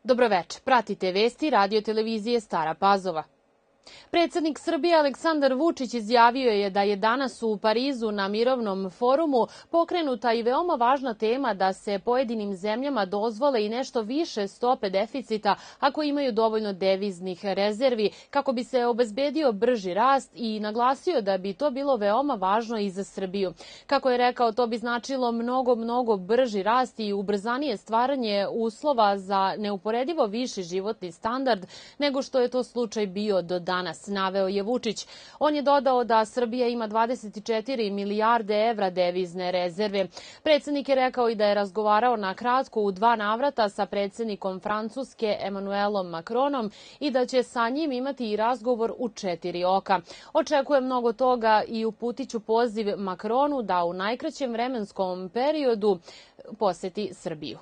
Dobroveče, pratite vesti radio televizije Stara Pazova. Predsednik Srbije Aleksandar Vučić izjavio je da je danas u Parizu na mirovnom forumu pokrenuta i veoma važna tema da se pojedinim zemljama dozvole i nešto više stope deficita ako imaju dovoljno deviznih rezervi kako bi se obezbedio brži rast i naglasio da bi to bilo veoma važno i za Srbiju. Kako je rekao, to bi značilo mnogo brži rast i ubrzanije stvaranje uslova za neuporedivo viši životni standard nego što je to slučaj bio do danas, naveo je Vučić. On je dodao da Srbija ima 24 milijarde evra devizne rezerve. Predsednik je rekao i da je razgovarao na kratko u 2 navrata sa predsednikom Francuske Emmanuelom Macronom i da će sa njim imati i razgovor u 4 oka. Očekuje mnogo toga i uputiću poziv Macronu da u najkraćem vremenskom periodu poseti Srbiju.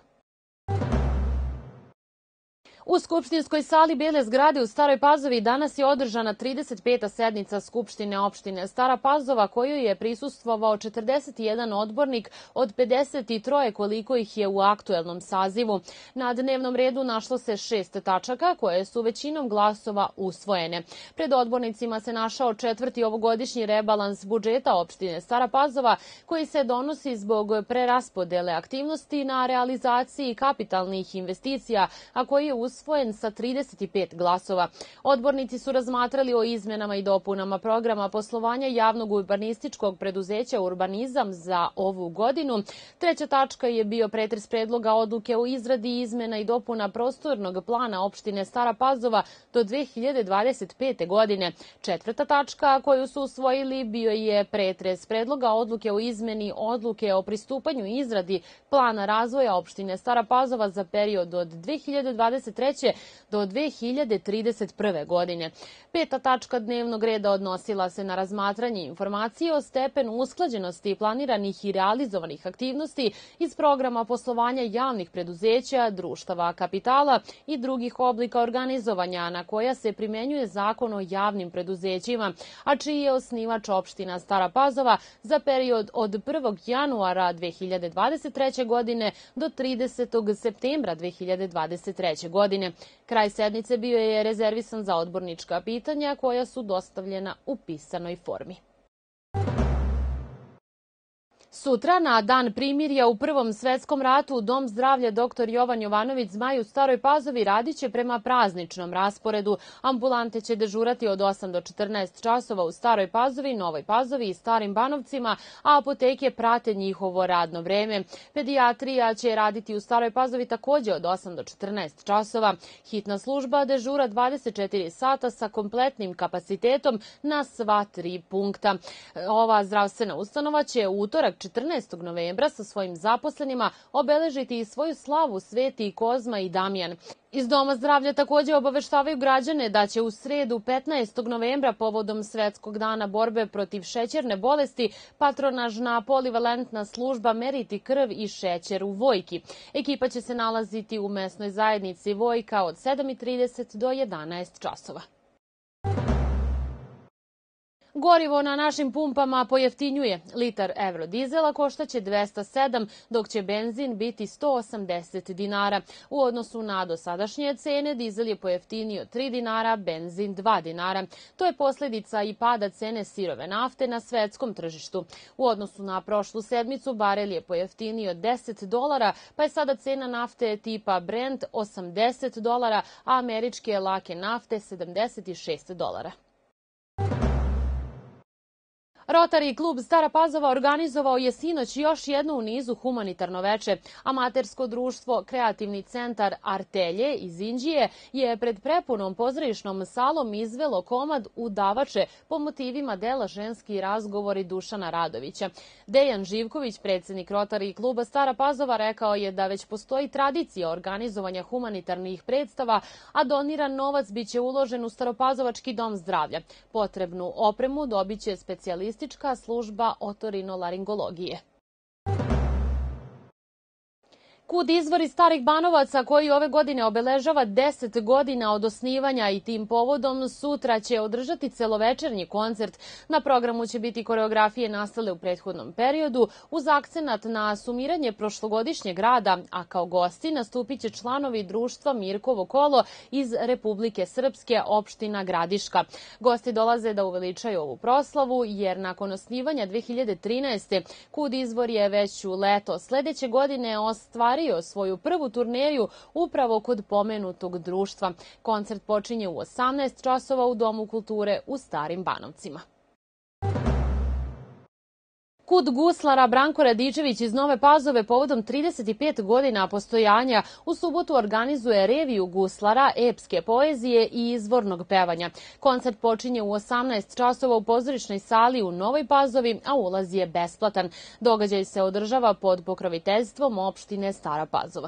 U skupštinskoj sali Bele zgrade u Staroj Pazovi danas je održana 35. sednica Skupštine opštine Stara Pazova kojoj je prisustvovao 41 odbornik od 53 koliko ih je u aktuelnom sazivu. Na dnevnom redu našlo se 6 tačaka koje su većinom glasova usvojene. Pred odbornicima se našao 4. ovogodišnji rebalans budžeta opštine Stara Pazova koji se donosi zbog preraspodele aktivnosti na realizaciji kapitalnih investicija, a koji je usvojen sa 35 glasova. Odbornici su razmatrali o izmenama i dopunama programa poslovanja javnog urbanističkog preduzeća Urbanizam za ovu godinu. Treća tačka je bio pretres predloga odluke o izradi izmena i dopuna prostornog plana opštine Stara Pazova do 2025. godine. Četvrta tačka koju su usvojili bio je pretres predloga odluke o izmeni odluke o pristupanju i izradi plana razvoja opštine Stara Pazova za period od 2023. do 2031. godine. Peta tačka dnevnog reda odnosila se na razmatranje informacije o stepenu usklađenosti planiranih i realizovanih aktivnosti iz programa poslovanja javnih preduzeća, društava kapitala i drugih oblika organizovanja na koja se primenjuje Zakon o javnim preduzećima, a čiji je osnivač opština Stara Pazova za period od 1. januara 2023. godine do 30. septembra 2023. godine. Kraj sednice bio je rezervisan za odbornička pitanja koja su dostavljena u pisanoj formi. Sutra, na dan primirja u Prvom svetskom ratu, Dom zdravlja dr. Jovan Jovanović Zmaj u Staroj Pazovi radiće prema prazničnom rasporedu. Ambulante će dežurati od 8 do 14 časova u Staroj Pazovi, Novoj Pazovi i Starim Banovcima, a apoteke prate njihovo radno vreme. Pedijatrija će raditi u Staroj Pazovi takođe od 8 do 14 časova. Hitna služba dežura 24 sata sa kompletnim kapacitetom na sva 3 punkta. Ova zdravstvena ustanova će u utorak 14. novembra sa svojim zaposlenima obeležiti i svoju slavu Sveti Kozma i Damjan. Iz Doma zdravlja takođe obaveštavaju građane da će u sredu 15. novembra povodom Svetskog dana borbe protiv šećerne bolesti patronažna polivalentna služba meriti krv i šećer u Vojki. Ekipa će se nalaziti u mesnoj zajednici Vojka od 7:30 do 11 časova. Gorivo na našim pumpama pojeftinjuje. Litar evrodizela koštaće 207, dok će benzin biti 180 dinara. U odnosu na dosadašnje cene, dizel je pojeftinio 3 dinara, benzin 2 dinara. To je posledica i pada cene sirove nafte na svetskom tržištu. U odnosu na prošlu sedmicu, barel je pojeftinio $10, pa je sada cena nafte tipa Brent $80, a američke lake nafte $76. Rotary klub Stara Pazova organizovao je sinoć još jedno u nizu humanitarno veče. Amatersko društvo Kreativni centar Artelje iz Inđije je pred prepunom pozorišnom salom izvelo komad Udavače po motivima dela Ženski razgovori Dušana Radovića. Dejan Živković, predsednik Rotary kluba Stara Pazova, rekao je da već postoji tradicija organizovanja humanitarnih predstava, a doniran novac biće uložen u Staropazovački dom zdravlja. Potrebnu opremu dobiće specijalistička služba otorinolaringologije. Kud izvor iz Starih Banovaca, koji ove godine obeležava 10 godina od osnivanja i tim povodom sutra će održati celovečernji koncert. Na programu će biti koreografije nastale u prethodnom periodu uz akcenat na sumiranje prošlogodišnjeg rada, a kao gosti nastupit će članovi društva Mirkovo kolo iz Republike Srpske, opština Gradiška. Gosti dolaze da uveličaju ovu proslavu jer nakon osnivanja 2013. Kud izvor je već u leto sledeće godine ostvario svoju prvu turneju upravo kod pomenutog društva. Koncert počinje u 18 časova u Domu kulture u Starim Banovcima. Kud guslara Branko Radičević iz Nove Pazove povodom 35 godina postojanja u subotu organizuje reviju guslara, epske poezije i izvornog pevanja. Koncert počinje u 18 časova u pozorišnoj sali u Novoj Pazovi, a ulaz je besplatan. Događaj se održava pod pokroviteljstvom opštine Stara Pazova.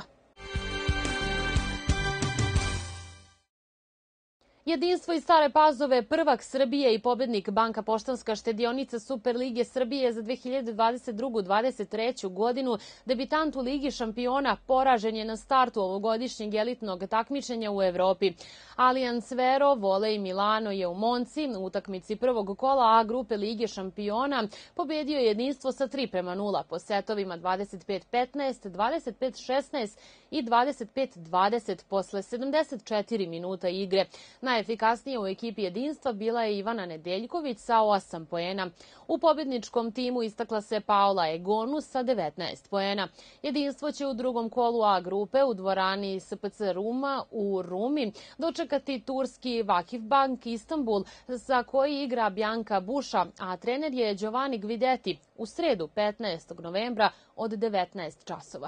Jedinstvo iz Stare Pazove, prvak Srbije i pobednik Banka Poštanska štedionica Superlige Srbije za 2022-2023 godinu, debitant u Ligi šampiona, poražen je na startu ovogodišnjeg elitnog takmičenja u Evropi. Allianz Vero, Volej Milano je u Monci, u utakmici prvog kola A grupe Lige šampiona, pobedio je Jedinstvo sa 3:0 po setovima 25-15, 25-16 i 25-20 posle 74 minuta igre. Najefikasnija u ekipi Jedinstva bila je Ivana Nedeljković sa 8 poena. U pobedničkom timu istakla se Paola Egonu sa 19 poena. Jedinstvo će u drugom kolu A grupe u dvorani SPC Ruma u Rumi dočekati turski Vakifbank Istanbul, za koji igra Bjanka Buša, a trener je Giovanni Guidetti, u sredu 15. novembra od 19 časova.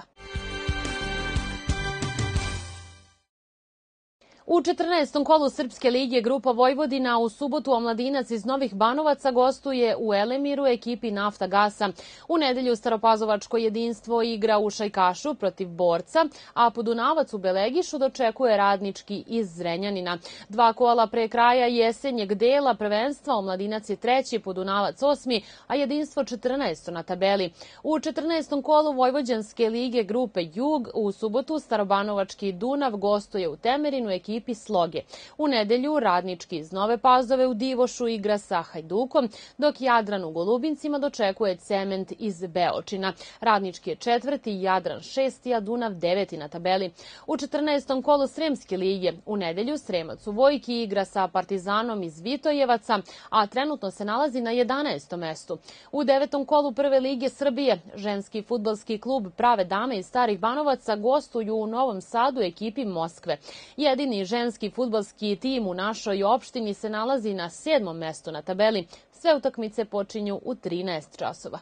U 14. kolu Srpske lige grupa Vojvodina u subotu Omladinac iz Novih Banovaca gostuje u Elemiru ekipi Naftagasa. U nedelju Staropazovačko jedinstvo igra u Šajkašu protiv Borca, a Podunavac u Belegišu dočekuje Radnički iz Zrenjanina. 2 kola pre kraja jesenjeg dela prvenstva Omladinac je 3, Podunavac 8, a jedinstvo 14 na tabeli. U 14. kolu Vojvođanske lige grupe Jug u subotu Starobanovački Dunav gostuje u Temerinu ekipi Sloge. U nedelju Radnički iz Nove Pazove u Divošu igra sa Hajdukom, dok Jadran u Golubincima dočekuje Cement iz Beočina. Radnički je 4, Jadran 6, a Dunav 9 na tabeli. U 14. kolu Sremske lige u nedelju Sremac u Vojki igra sa Partizanom iz Vitojevaca, a trenutno se nalazi na 11. mestu. U 9. kolu Prve lige Srbije ženski fudbalski klub Prave dame iz Starih Banovaca gostuju u Novom Sadu ekipi Moskve. Jedini ženski fudbalski tim u našoj opštini se nalazi na 7. mestu na tabeli. Sve utakmice počinju u 13 časova.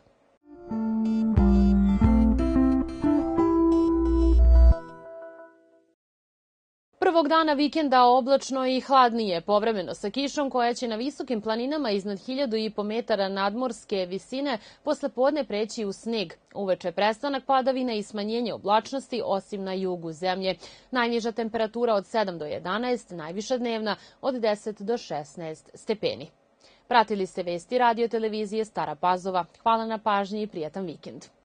Prvog dana vikenda oblačno i hladnije, povremeno sa kišom koja će na visokim planinama iznad 1500 metara nadmorske visine posle podne preći u sneg. Uveče prestanak padavina i smanjenje oblačnosti osim na jugu zemlje. Najniža temperatura od 7 do 11, najviša dnevna od 10 do 16 stepeni. Pratili ste vesti radio televizije Stara Pazova. Hvala na pažnji i prijatan vikend.